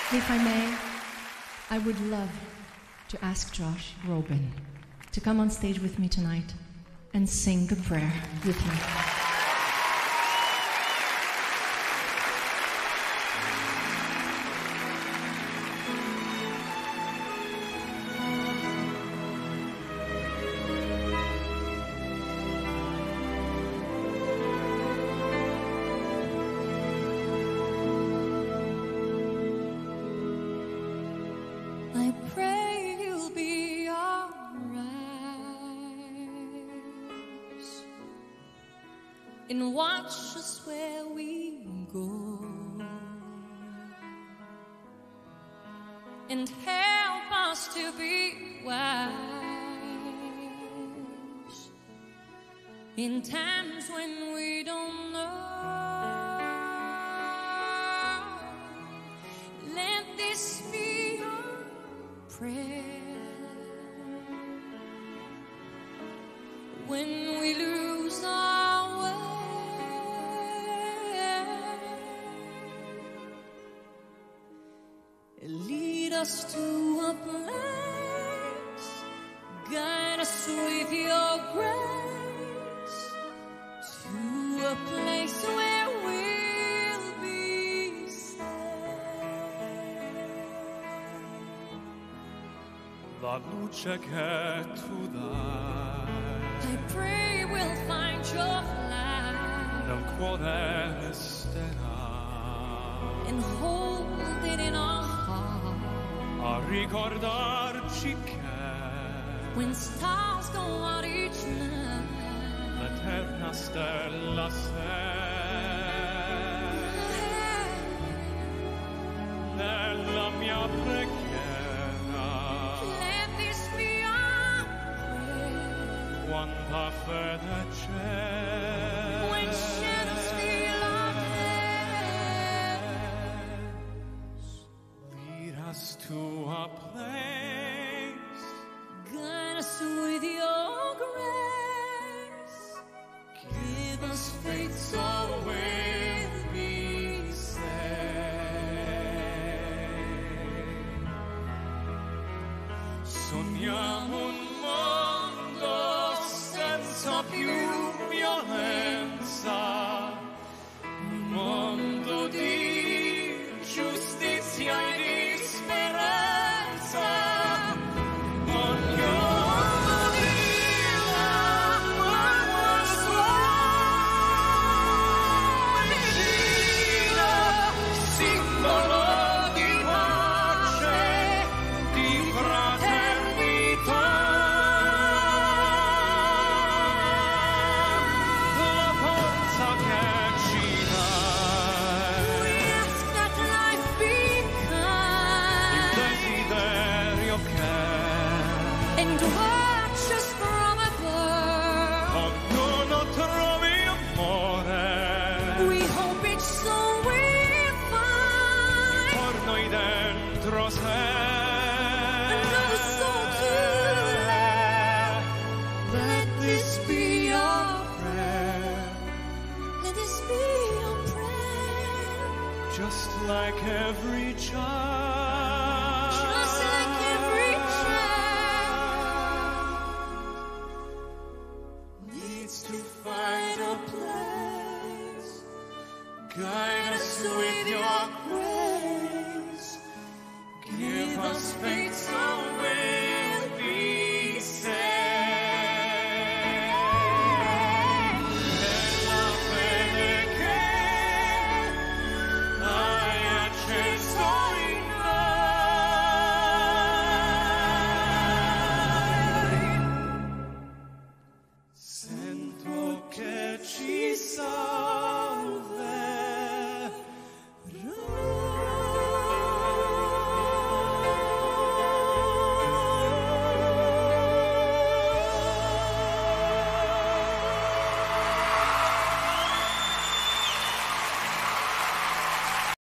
If I may, I would love to ask Josh Groban to come on stage with me tonight and sing a prayer with me. I pray you'll be alright and watch us where we go and help us to be wise in times when we don't know. Let this be our prayer when we lose our way. Lead us to a place, guide us with your grace, to a place where we'll be safe. La luce che tu dai I pray we'll find your light nel cuore resterà and hold it in our heart a ricordarci che when stars go out each night. l'eterna stella sei nella mia preghiera. Let this be our prayer Quanta fede c'è when shadows fill our days. lead us to a place, Guide us with your grace. Give us faith so we'll be saved. sogniamo un mondo senza più violenza, un mondo di giustizia e di speranza. Ognuno di l'acqua solida, simbolo di pace, di fraternità. La forza che ci dai, We ask that life be il kind desiderio che and watch us from above. ognuno trovi amore We hope it's so we find por noi dentro sé. another soul to love. Let this be your prayer, Let this be your prayer. just like every child, Just like every child needs to find a place. Guide us with your grace. Give us faith